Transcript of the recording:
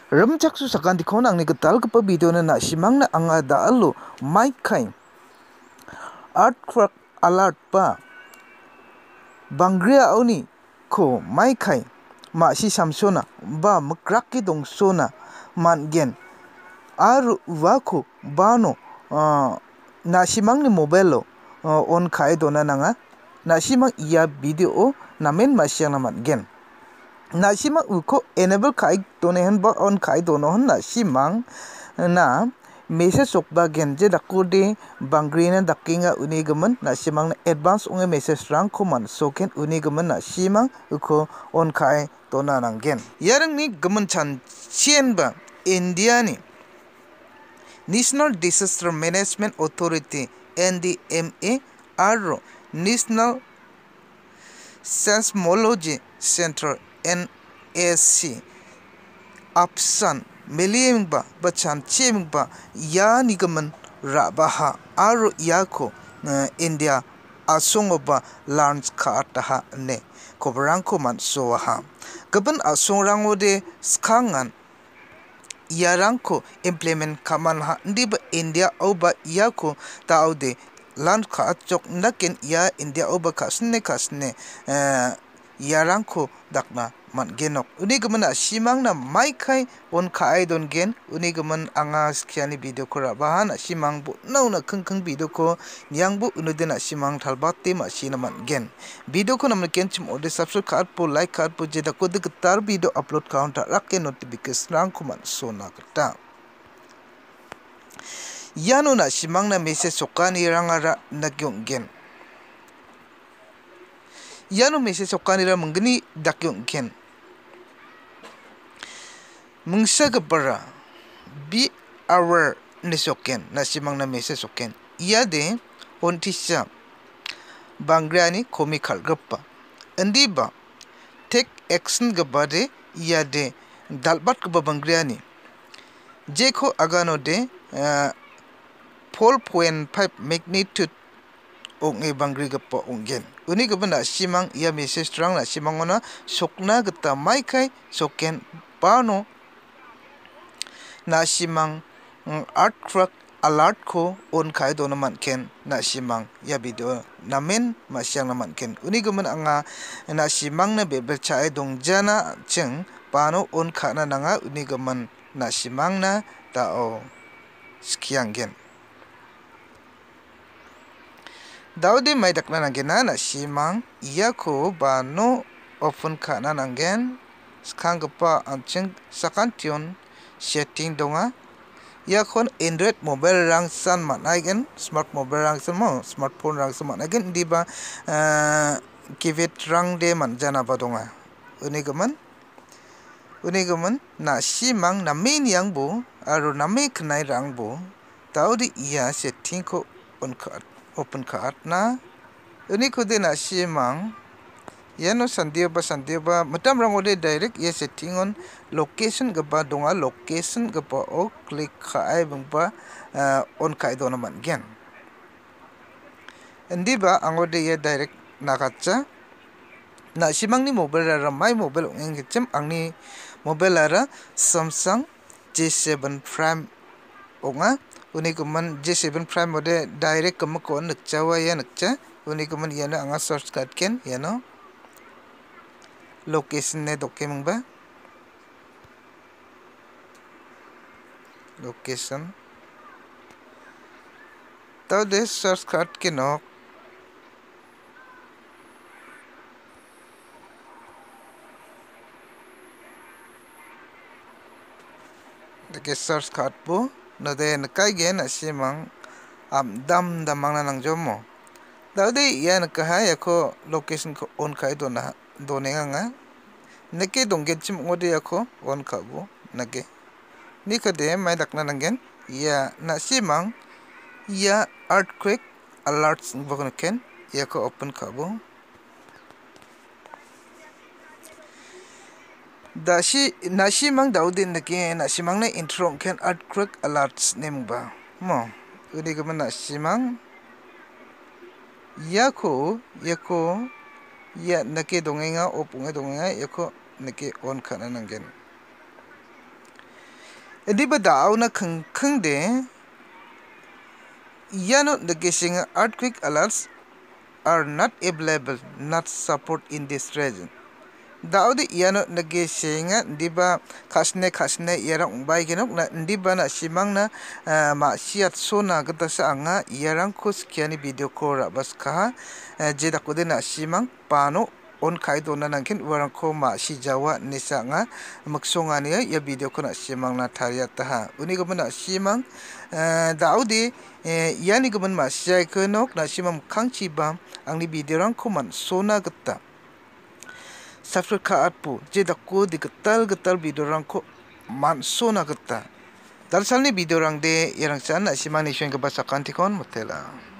Rimchaksoa sakantikon ang nikatal ka video na simang na ang daalo may kay earthquake alert pa bangria oni ko may kay ma si samsona ba makraki dong sona man gen aru wako bano na simang ni mobile on kai dona nanga na simang iya video namen masyang naman gen na simang uko enable kai donehan ba on kai donohan na simang na message sokba genje dakode bangrina dakinga unigaman na simang na advance unge message rang koman soken unigaman na simang uko on kai dona nang gen yarang ni gaman chan chien ba India ni National Disaster Management Authority NDMA aro National Seismology Center NSC apsan meliing ba bachan chiming ba ya nigaman rabaha aro yako India asongo ba launch kartaha ne kobrang ko man soha gaban asongrang de skangan yarangko implement kaman ha ndi ba India oba yako taude land ka chok nakin ya India oba kasne yarangko dakna man genok unigaman simang na mai kai on kai don gen unigaman anga skiani video ko rabahan simang bu nau na khang video ko yang bu unudena simang thalbate ma sina man gen video ko namne ken chim ode subscribe card po like card po jeda ko de tar video upload counter rakke notification rang ko man sona kata yano na simang na message sokani rangara nagyong gen yano message sokani ra mangni dakyong gen mungsaga bara be aware ni soken na simang na message soken iyade ontisa bangrani komikal gappa andi ba take action gabade iyade dalbat gaba bangrani jeko agano de 4.5 magnitude onge bangri gappa ongen uni gabana simang iya message strang na simang ona sokna gata mai kai soken pano na simang earthquake alert ko on kai dona man ken na simang ya video namen masyang naman ken unigaman anga na simang na bebel chai dong jana cheng pano on khana nanga unigaman na simang na tao skiang gen daude mai dakna nangena na simang iya ko bano open khana nangen skang gapa ancheng sakantikon setting donga yakon Android mobile rang san managen smart mobile rang san mo smartphone rang san managen diba keypad rang de manjana ba donga unigaman na simang na main yang bo aro na me knai rang bo taudi iya setting ko on card open card na uniko de na simang yano sandia ba matam rang ode direct ye setting on location gaba donga location gaba o click khai bangpa on kai dona man gen ndiba angode ye direct nakacha na simang ni mobile ra mai mobile ong ngechem angni mobile ara Samsung J7 Prime onga unikuman J7 Prime ode direct kam ko nakchawa ya nakcha unikuman yana anga search card ken yano location ne document ba location tau de search card ke no de search card po no de nakai gen asimang dam damang na nang jomo tau de yan kahaya ko location ko on kai dona donenga nga neke dongget chim ngode yako on kabo nage nikade mai dakna nangen ya na simang ya earthquake alerts bokon ken yako open kabo dashi na simang daudin nake na simang na intro ken earthquake alerts nemba mo udi gaman na simang yako ya nake dongenga opunge dongenga yako nake on khana nangen Di ba daw na keng de yano the guessing earthquake alerts are not available, not support in this region. Daudi yano na guessing di ba kasne yarang bay genok na di ba na simang na ma siat sona gata sa anga yarang kus kiani video ko rabas ka jeda ko na simang pano on kaido na nangkin warang ko ma si jawa nisa nga maksonga niya ya video ko na simang na tariya taha uni ko na simang daudi yani ko ma siya kenok na simang kangchi bam ang ni video rang ko man sona gata subscribe ka atpu jeda ko di getal video rang ko man sona gata dalsal ni video rang de yarang san na simang ni shwen ka sakantikon motela